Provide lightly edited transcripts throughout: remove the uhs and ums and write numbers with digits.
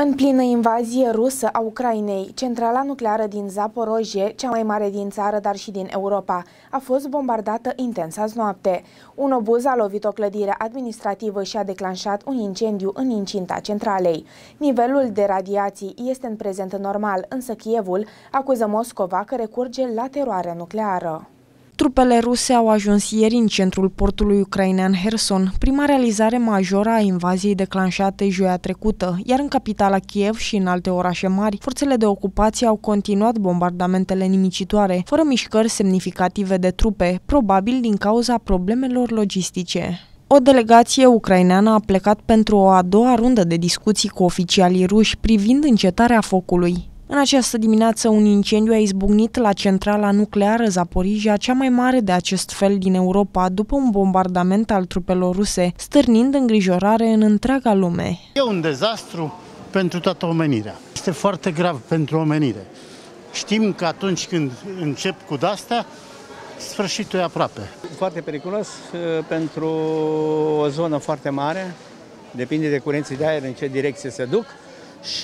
În plină invazie rusă a Ucrainei, centrala nucleară din Zaporojie, cea mai mare din țară, dar și din Europa, a fost bombardată intens azi noapte. Un obuz a lovit o clădire administrativă și a declanșat un incendiu în incinta centralei. Nivelul de radiații este în prezent normal, însă Kievul acuză Moscova că recurge la teroare nucleară. Trupele ruse au ajuns ieri în centrul portului ucrainean Kherson, prima realizare majoră a invaziei declanșate joia trecută, iar în capitala Kiev și în alte orașe mari, forțele de ocupație au continuat bombardamentele nimicitoare, fără mișcări semnificative de trupe, probabil din cauza problemelor logistice. O delegație ucraineană a plecat pentru o a doua rundă de discuții cu oficialii ruși privind încetarea focului. În această dimineață, un incendiu a izbucnit la centrala nucleară Zaporizhia, cea mai mare de acest fel din Europa, după un bombardament al trupelor ruse, stârnind îngrijorare în întreaga lume. E un dezastru pentru toată omenirea. Este foarte grav pentru omenire. Știm că atunci când încep cu de-astea, sfârșitul e aproape. Foarte periculos pentru o zonă foarte mare, depinde de curenții de aer în ce direcție se duc și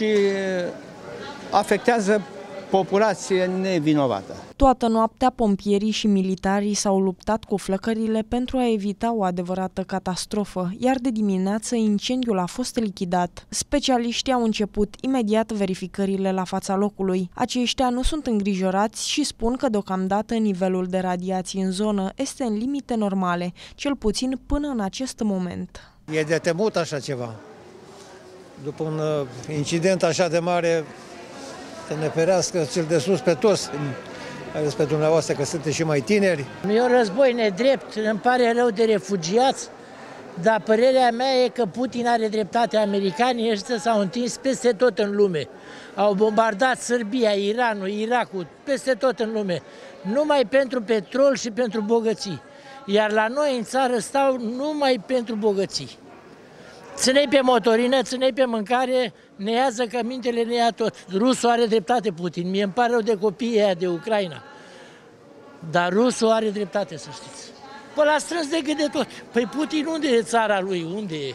afectează populație nevinovată. Toată noaptea, pompierii și militarii s-au luptat cu flăcările pentru a evita o adevărată catastrofă, iar de dimineață incendiul a fost lichidat. Specialiștii au început imediat verificările la fața locului. Aceștia nu sunt îngrijorați și spun că deocamdată nivelul de radiații în zonă este în limite normale, cel puțin până în acest moment. E de temut așa ceva. După un incident așa de mare, să ne ferească cel de sus pe toți, ales pe dumneavoastră că sunteți și mai tineri. E un război nedrept, îmi pare rău de refugiați, dar părerea mea e că Putin are dreptate. Americanii ăștia s-au întins peste tot în lume. Au bombardat Serbia, Iranul, Irakul, peste tot în lume, numai pentru petrol și pentru bogății. Iar la noi în țară stau numai pentru bogății. Ține-i pe motorină, ține-i pe mâncare, ne iază că mintele ne ia tot. Rusul are dreptate, Putin. Mie îmi pare rău de copiii aia de Ucraina. Dar Rusul are dreptate, să știți. Păi l-a strâns de gât de tot. Păi Putin unde e țara lui? Unde e?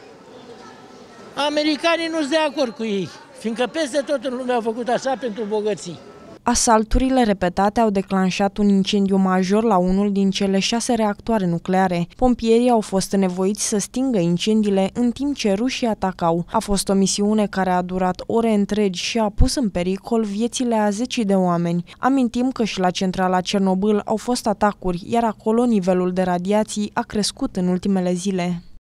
Americanii nu-s de acord cu ei, fiindcă peste tot în lume au făcut așa pentru bogății. Asalturile repetate au declanșat un incendiu major la unul din cele 6 reactoare nucleare. Pompierii au fost nevoiți să stingă incendiile în timp ce rușii atacau. A fost o misiune care a durat ore întregi și a pus în pericol viețile a zeci de oameni. Amintim că și la centrala Cernobâl au fost atacuri, iar acolo nivelul de radiații a crescut în ultimele zile.